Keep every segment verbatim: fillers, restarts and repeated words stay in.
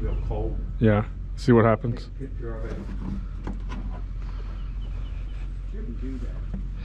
real cold. Yeah. See what happens. Take a picture of it. Shouldn't do that.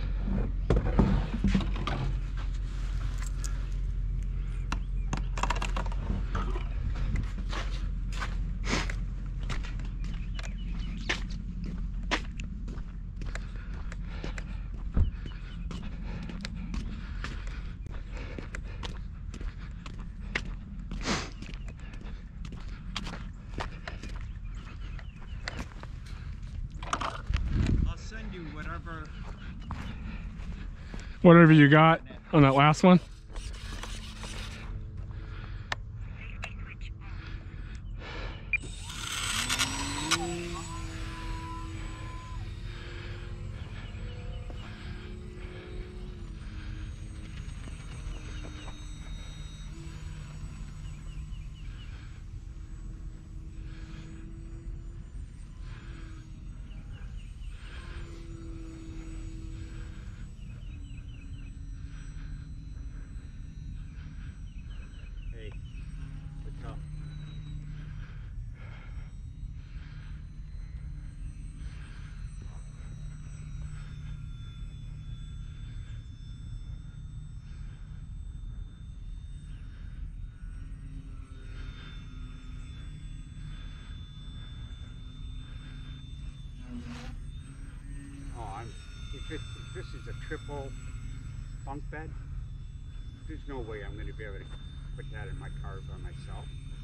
Send you whatever Whatever you got on that last one. Hey, what's up? Oh, I'm if, it, if this is a triple bunk bed, there's no way I'm going to be able to put that in my car by myself.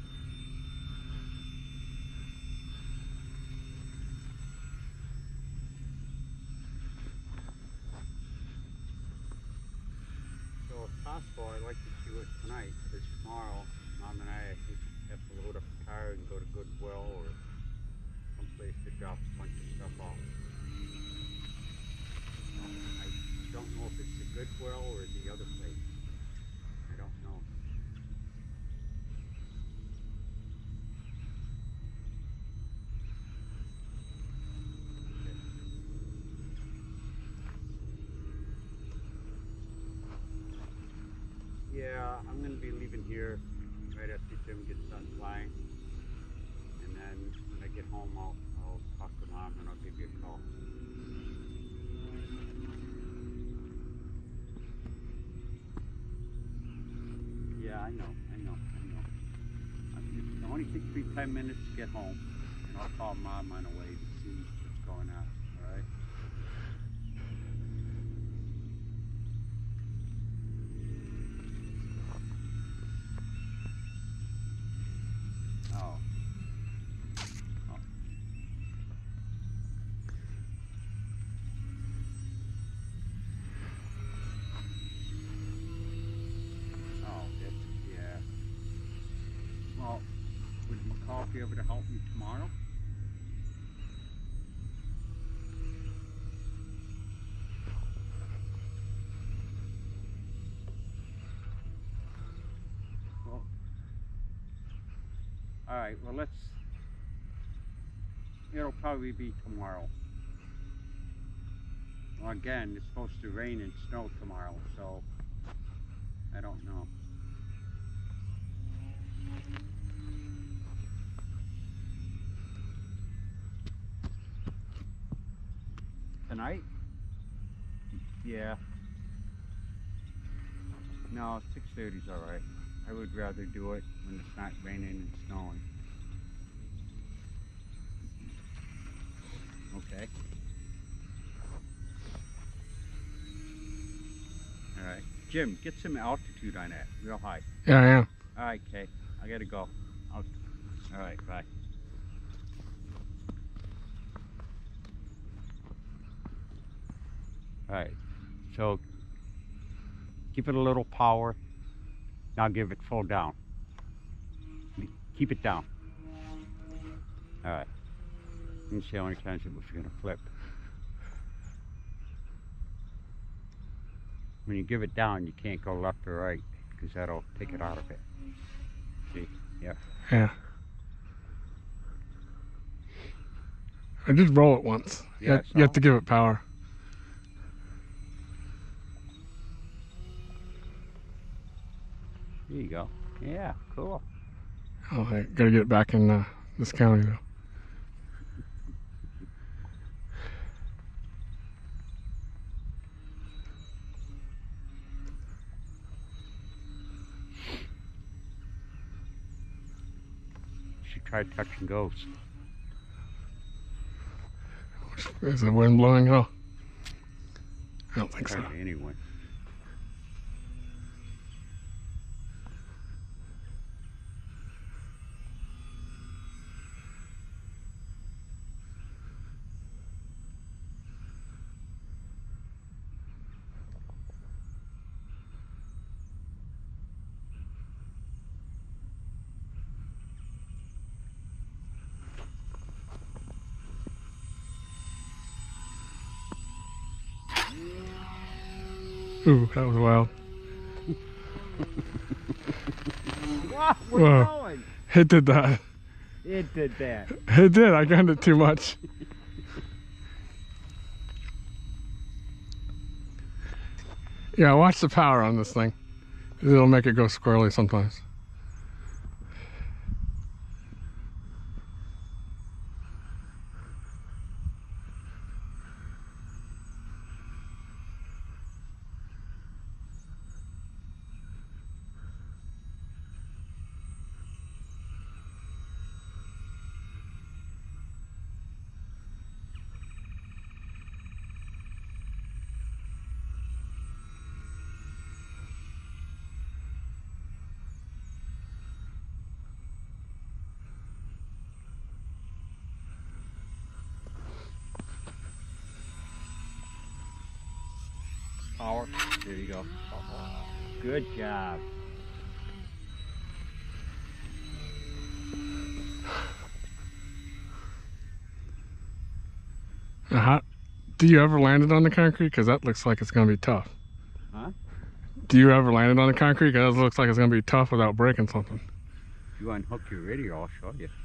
So if possible, I'd like to do it tonight, because tomorrow, Mom and I have to load up the car and go to Goodwill or someplace to drop a bunch of stuff off. I don't know if it's the Goodwill or the other place. I don't know. Yeah, I'm going to be leaving here right after Jim gets done flying. And then when I get home, I'll, I'll talk to Mom and I'll give you a call. Yeah, I know, I know, I know. I'm, it only takes me ten minutes to get home. And I'll call Mom on the way to see what's going on, alright? Oh. Oh. Oh, that's, yeah. Well, would McCall be able to help me tomorrow? Well, alright, well let's, it'll probably be tomorrow. Well, again, it's supposed to rain and snow tomorrow, so I don't know. Tonight? Yeah. No, six thirty is alright. I would rather do it when it's not raining and snowing. Okay. Alright. Jim, get some altitude on that, real high. Yeah, I am. Alright, Kay. I gotta go. I'll... Alright, bye. Alright, so give it a little power. Now give it full down. Keep it down. Alright. Let me see how many times it was going to flip. When you give it down, you can't go left or right, because that'll take it out of it. See? Yeah. Yeah. I did roll it once. Yeah, you, have, so? you have to give it power. There you go. Yeah, cool. Oh, I gotta get back in uh, this county though. She tried touch and goes. Is the wind blowing at all? I don't think so. Hardly anyway. Ooh, that was wild. Wow, we're Whoa. going. It did that. It did that. It did. I gunned it too much. Yeah, watch the power on this thing. It'll make it go squirrely sometimes. Power. There you go. Good job. Now, how, do you ever land it on the concrete? Because that looks like it's going to be tough. Huh? Do you ever land it on the concrete? Because that looks like it's going to be tough without breaking something. If you unhook your radio, I'll show you.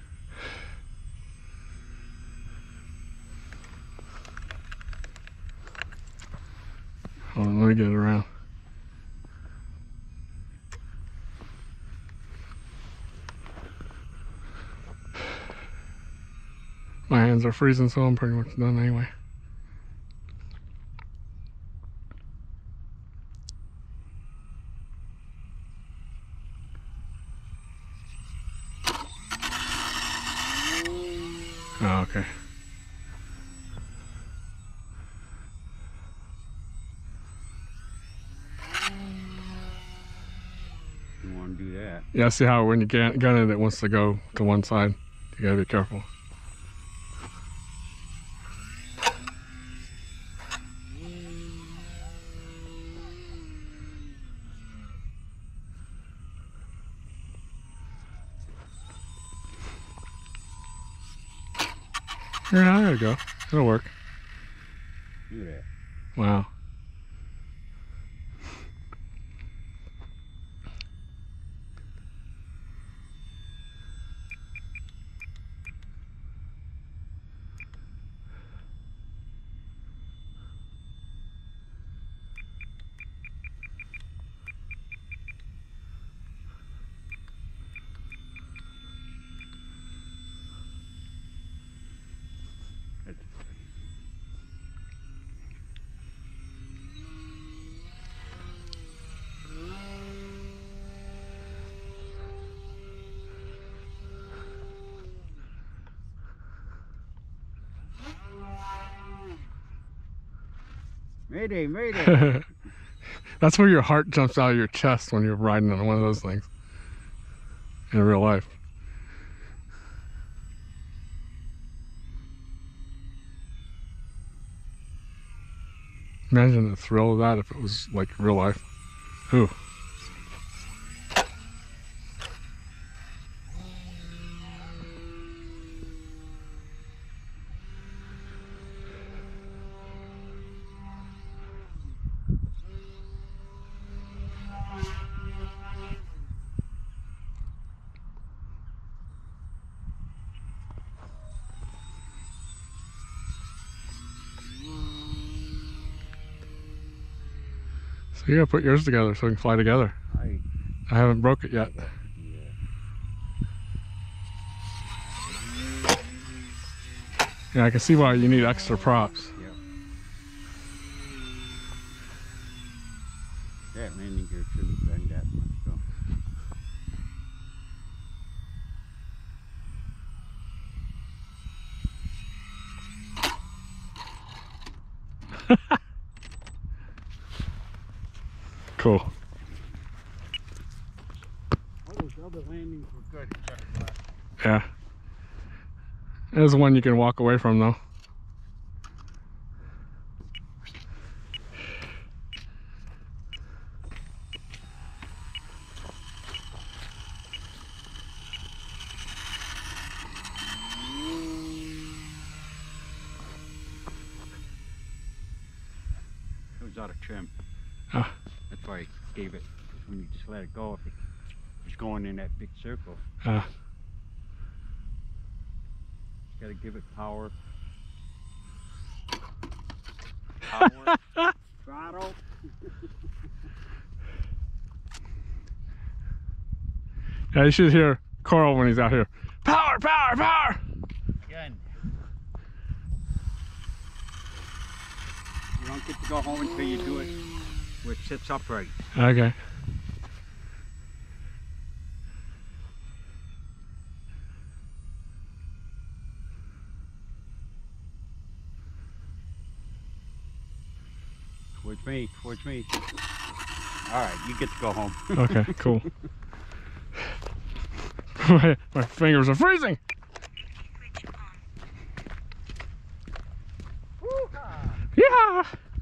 Hold on, let me get it around. My hands are freezing, so I'm pretty much done anyway. Oh, okay. You want to do that? Yeah, see how when you gun gun it, it wants to go to one side. You gotta be careful. Yeah, there you go. It'll work. Look at that. Wow. That's Mayday, mayday. That's where your heart jumps out of your chest when you're riding on one of those things in real life. Imagine the thrill of that if it was like real life. Ooh. So you gotta put yours together so we can fly together. I, I haven't broke it yet. yeah. Yeah, I can see why you need extra props. Yeah. That landing gear shouldn't bend that much, so. Cool. All those other landings were good except for that. Yeah. There's one you can walk away from though. It was out of trim. Ah. That's why I gave it. Because when you just let it go, if it was going in that big circle, Ah. you gotta give it power. Power. Throttle. Yeah, you should hear Carl when he's out here. Power, power, power! Again. You don't get to go home until you do it where it sits upright. Okay. Towards me, towards me. Alright, you get to go home. Okay, cool. my, my fingers are freezing! Yeah!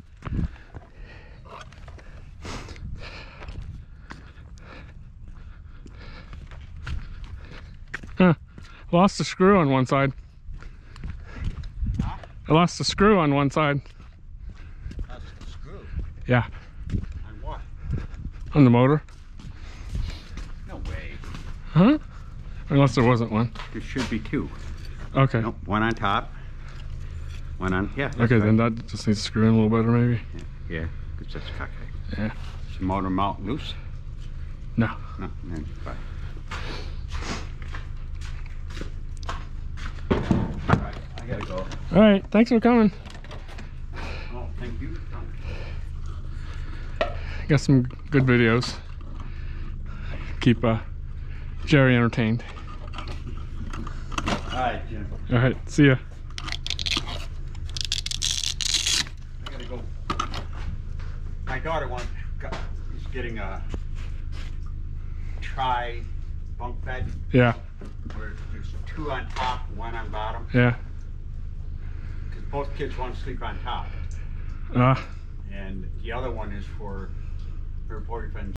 Huh. Lost a screw on one side. Huh? I lost a screw on one side. That's the screw. Yeah. On what? On the motor. No way. Huh? Unless there wasn't one. There should be two. Okay. Nope, one on top. One on, yeah. that's Okay, right. then that just needs to screw in a little better maybe. Yeah, yeah, because that's cockeyed. Yeah. Is the motor mount loose? No. No, then fine. Alright, I gotta go. Alright, thanks for coming. Oh, thank you for coming. Got some good videos. Keep uh, Jerry entertained. Alright, Jim. Alright, see ya. I gotta go. My daughter wants, got, is getting a tri bunk bed Yeah, where there's two on top, one on bottom. yeah. Because both kids want to sleep on top. Uh, And the other one is for her boyfriend